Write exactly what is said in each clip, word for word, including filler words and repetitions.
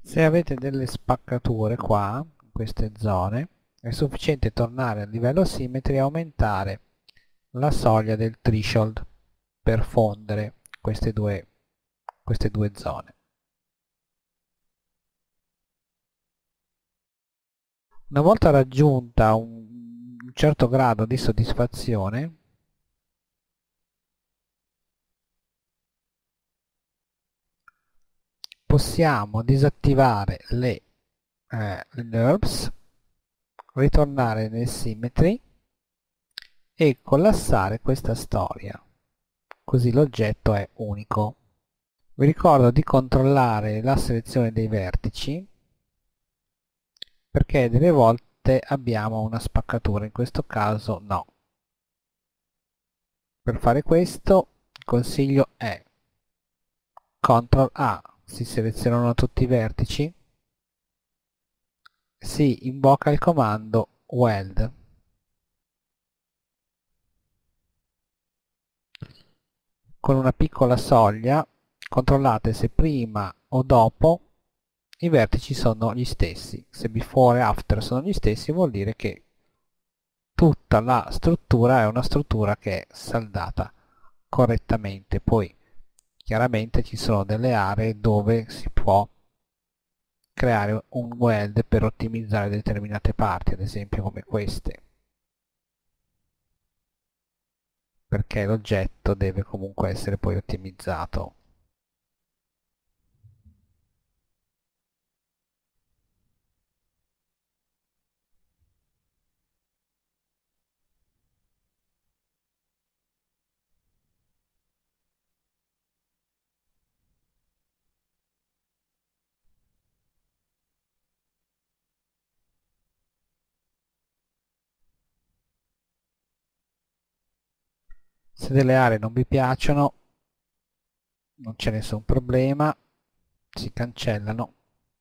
Se avete delle spaccature qua, in queste zone, è sufficiente tornare al livello simmetri e aumentare la soglia del threshold per fondere queste due, queste due zone. Una volta raggiunta un, un certo grado di soddisfazione, possiamo disattivare le, eh, le NURBS, ritornare nel Symmetry e collassare questa storia, così l'oggetto è unico. Vi ricordo di controllare la selezione dei vertici, perché delle volte abbiamo una spaccatura, in questo caso no. Per fare questo il consiglio è control A, si selezionano tutti i vertici, si invoca il comando weld. Con una piccola soglia controllate se prima o dopo i vertici sono gli stessi. Se before e after sono gli stessi vuol dire che tutta la struttura è una struttura che è saldata correttamente. Poi chiaramente ci sono delle aree dove si può creare un weld per ottimizzare determinate parti, ad esempio come queste, perché l'oggetto deve comunque essere poi ottimizzato. Se delle aree non vi piacciono, non c'è nessun problema, si cancellano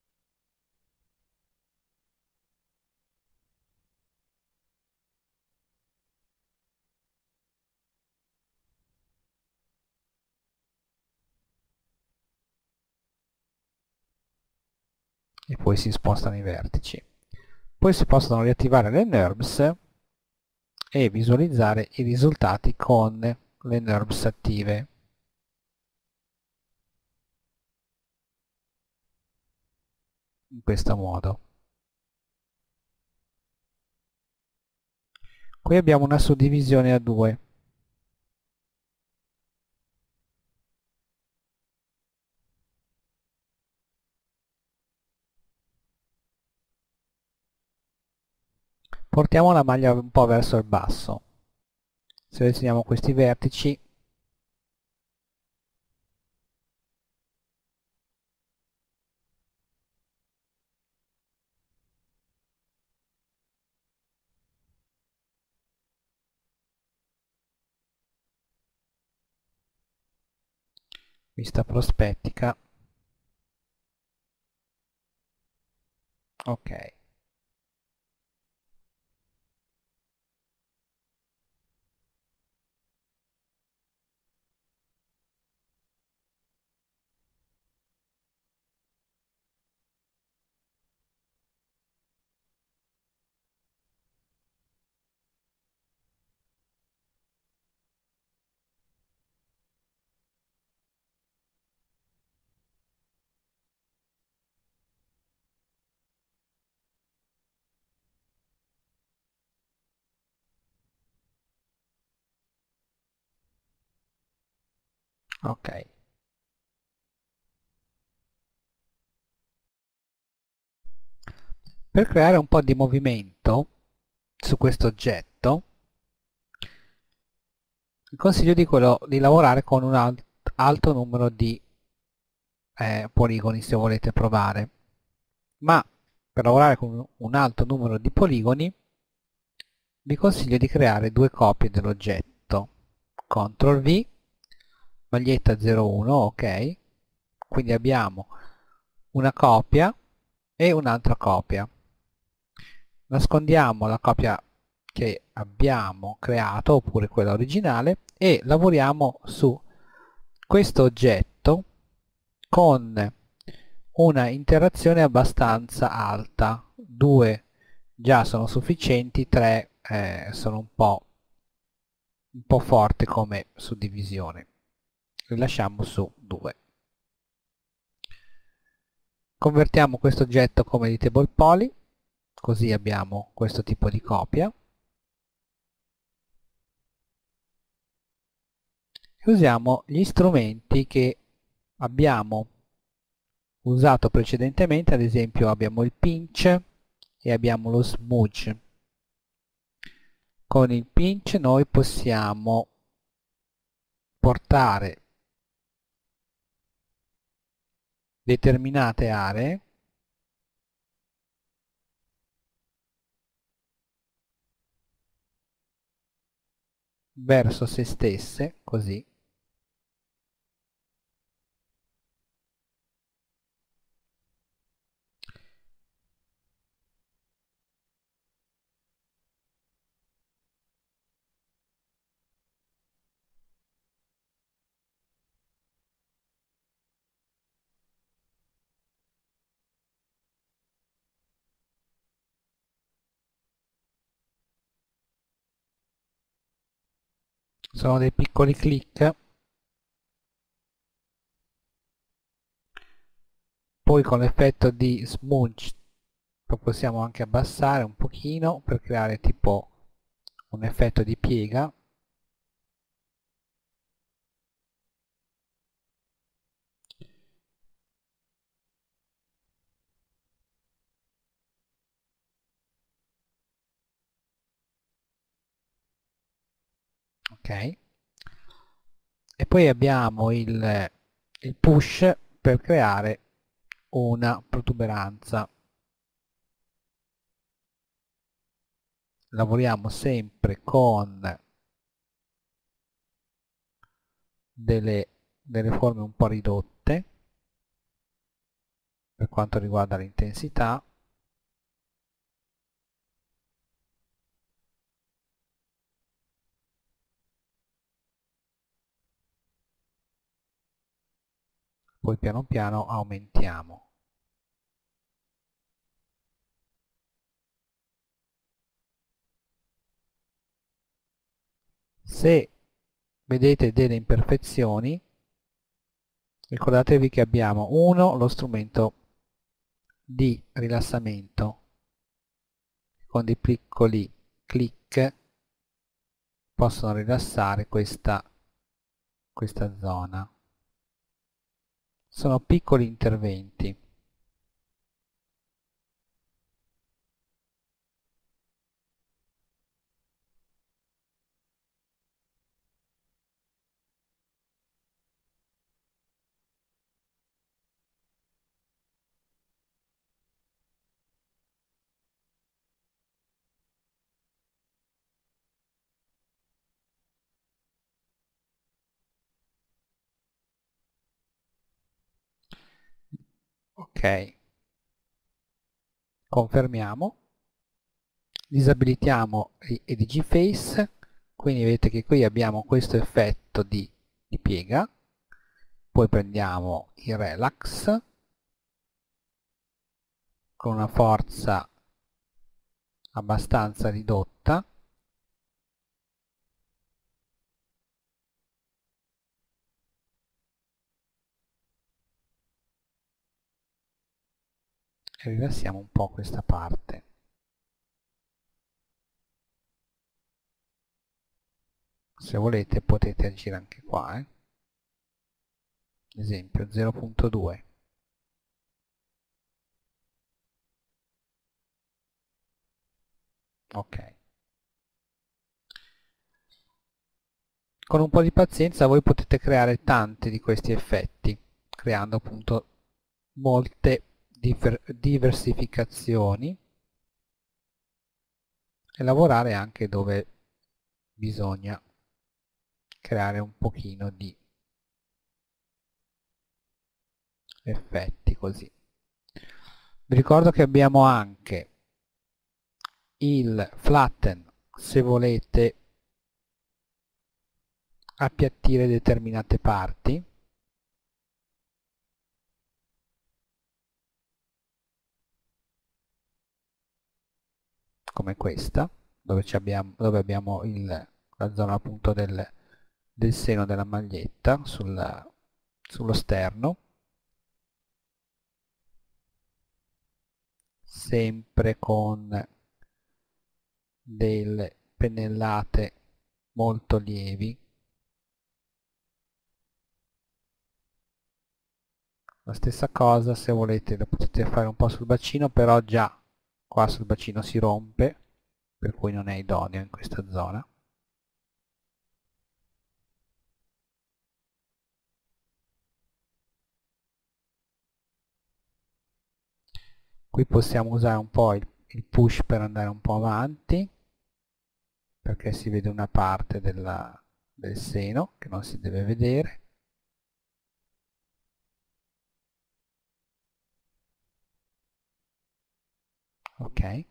e poi si spostano i vertici. Poi si possono riattivare le NURBS e visualizzare i risultati con le NURBS attive. In questo modo. Qui abbiamo una suddivisione a due. Portiamo la maglia un po' verso il basso. Selezioniamo questi vertici. Vista prospettica. Ok. Ok. Per creare un po' di movimento su questo oggetto, il consiglio di quello di lavorare con un alt alto numero di eh, poligoni se volete provare. Ma per lavorare con un alto numero di poligoni vi consiglio di creare due copie dell'oggetto. control V, maglietta zero uno, ok. Quindi abbiamo una copia e un'altra copia. Nascondiamo la copia che abbiamo creato oppure quella originale e lavoriamo su questo oggetto con una interazione abbastanza alta, due già sono sufficienti, tre eh, sono un po', un po' forte come suddivisione. Rilasciamo su due. Convertiamo questo oggetto come editable poly, così abbiamo questo tipo di copia. E usiamo gli strumenti che abbiamo usato precedentemente, ad esempio abbiamo il pinch e abbiamo lo smudge. Con il pinch noi possiamo portare determinate aree verso se stesse, così. Sono dei piccoli click. Poi con l'effetto di smudge lo possiamo anche abbassare un pochino per creare tipo un effetto di piega. Ok. E poi abbiamo il, il push per creare una protuberanza. Lavoriamo sempre con delle, delle forme un po' ridotte per quanto riguarda l'intensità. Poi piano piano aumentiamo. Se vedete delle imperfezioni, ricordatevi che abbiamo uno lo strumento di rilassamento con dei piccoli click possono rilassare questa, questa zona. Sono piccoli interventi. Ok, confermiamo, disabilitiamo i DigiFace, quindi vedete che qui abbiamo questo effetto di, di piega, poi prendiamo il relax con una forza abbastanza ridotta, e rilassiamo un po' questa parte. Se volete potete agire anche qua, eh. Ad esempio zero punto due. Ok. Con un po' di pazienza voi potete creare tanti di questi effetti, creando appunto molte diver diversificazioni e lavorare anche dove bisogna creare un pochino di effetti così. Vi ricordo che abbiamo anche il flatten se volete appiattire determinate parti, come questa, dove, abbiamo, dove abbiamo il, la zona appunto del, del seno della maglietta sul, sullo sterno, sempre con delle pennellate molto lievi. La stessa cosa, se volete, lo potete fare un po' sul bacino, però già qua sul bacino si rompe, per cui non è idoneo in questa zona. Qui possiamo usare un po' il, il push per andare un po' avanti, perché si vede una parte della, del seno che non si deve vedere. Ok. E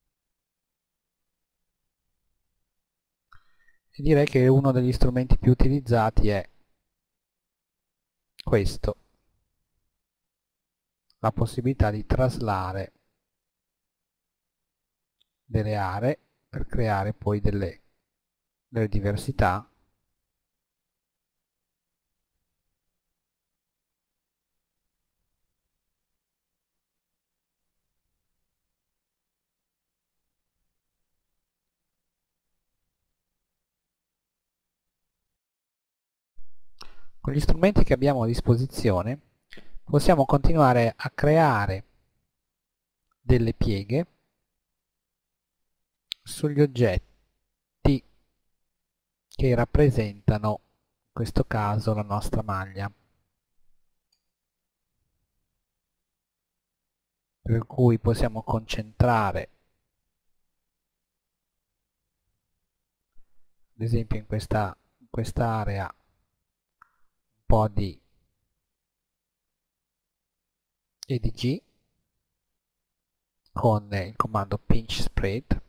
direi che uno degli strumenti più utilizzati è questo, la possibilità di traslare delle aree per creare poi delle, delle diversità. Con gli strumenti che abbiamo a disposizione possiamo continuare a creare delle pieghe sugli oggetti che rappresentano, in questo caso, la nostra maglia. Per cui possiamo concentrare, ad esempio in questa, in quest'area, un po' di E D G con il comando pinch spread.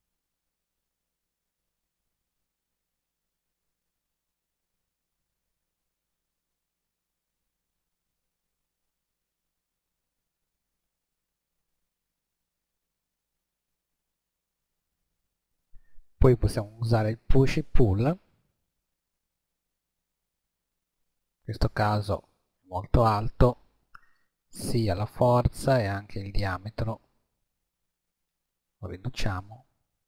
Poi possiamo usare il push e pull, in questo caso molto alto, sia la forza e anche il diametro lo riduciamo.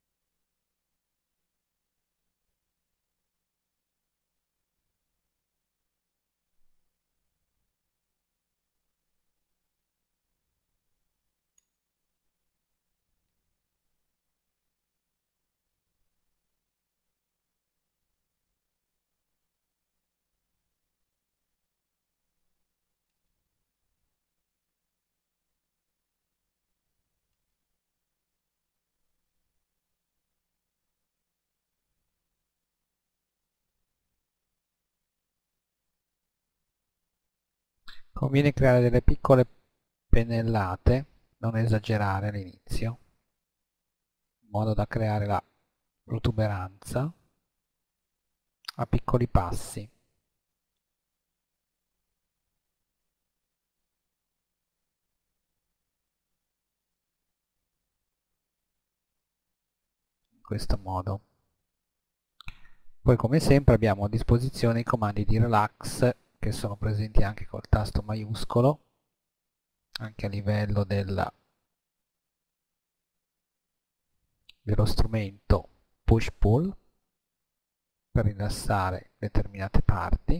Conviene creare delle piccole pennellate, non esagerare all'inizio, in modo da creare la protuberanza a piccoli passi. In questo modo. Poi come sempre abbiamo a disposizione i comandi di relax, che sono presenti anche col tasto maiuscolo, anche a livello della, dello strumento push pull, per rilassare determinate parti.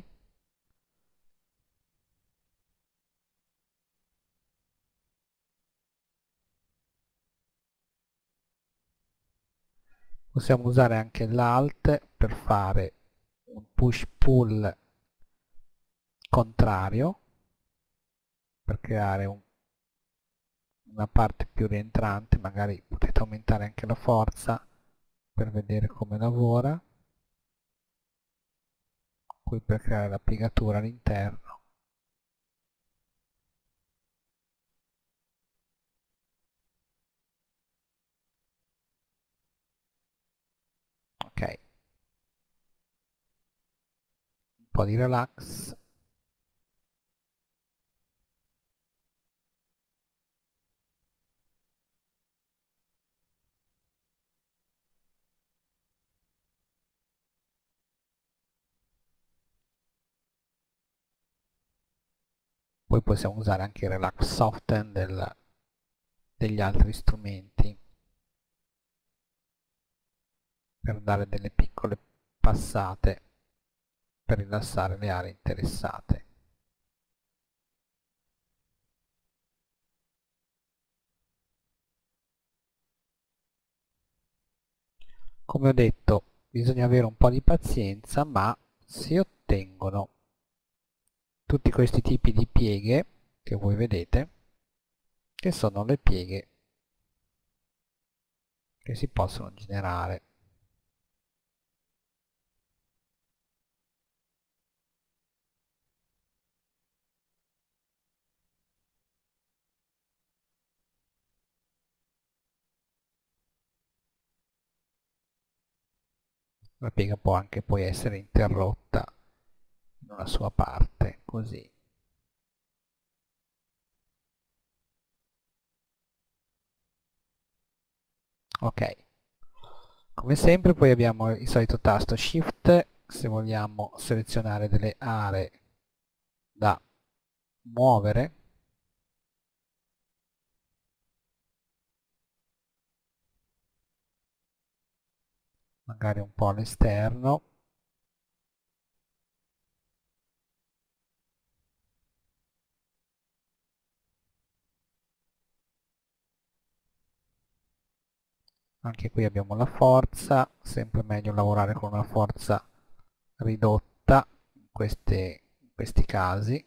Possiamo usare anche l'Alt per fare un push pull contrario, per creare un, una parte più rientrante. Magari potete aumentare anche la forza per vedere come lavora, qui per creare la piegatura all'interno. Ok, un po' di relax. Poi possiamo usare anche il Relax Soften del, degli altri strumenti per dare delle piccole passate per rilassare le aree interessate. Come ho detto, bisogna avere un po' di pazienza, ma si ottengono tutti questi tipi di pieghe che voi vedete, che sono le pieghe che si possono generare. La piega può anche poi essere interrotta in una sua parte, così. Ok, come sempre poi abbiamo il solito tasto Shift se vogliamo selezionare delle aree da muovere, magari un po' all'esterno, anche qui abbiamo la forza, sempre meglio lavorare con una forza ridotta in, queste, in questi casi.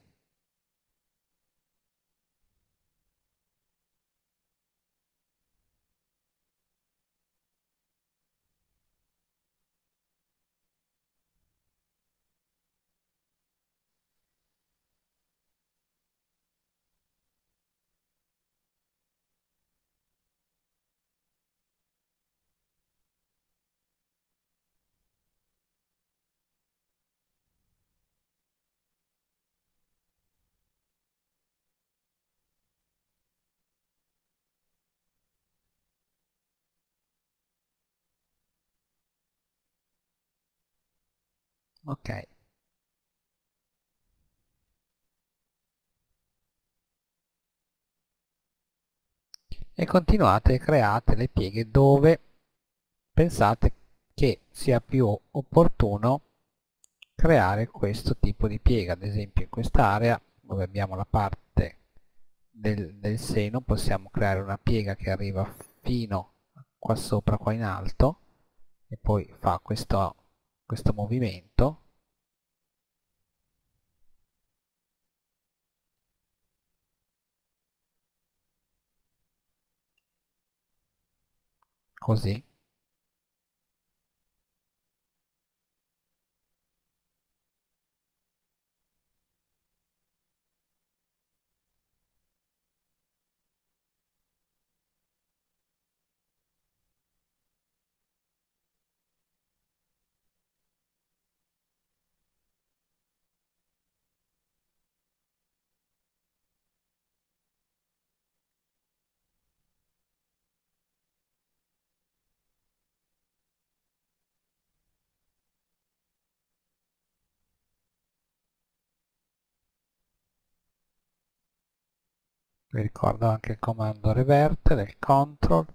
Ok, e continuate e create le pieghe dove pensate che sia più opportuno creare questo tipo di piega. Ad esempio in quest'area dove abbiamo la parte del, del seno possiamo creare una piega che arriva fino qua sopra, qua in alto, e poi fa questo, questo movimento, così. Vi ricordo anche il comando revert del control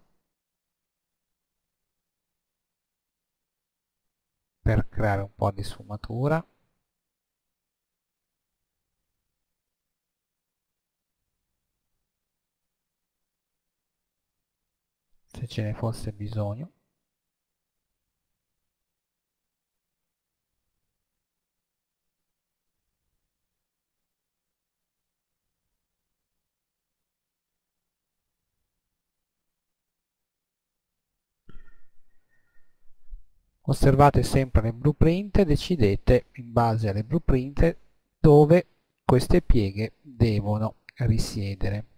per creare un po' di sfumatura. Se ce ne fosse bisogno. Osservate sempre le blueprint e decidete in base alle blueprint dove queste pieghe devono risiedere.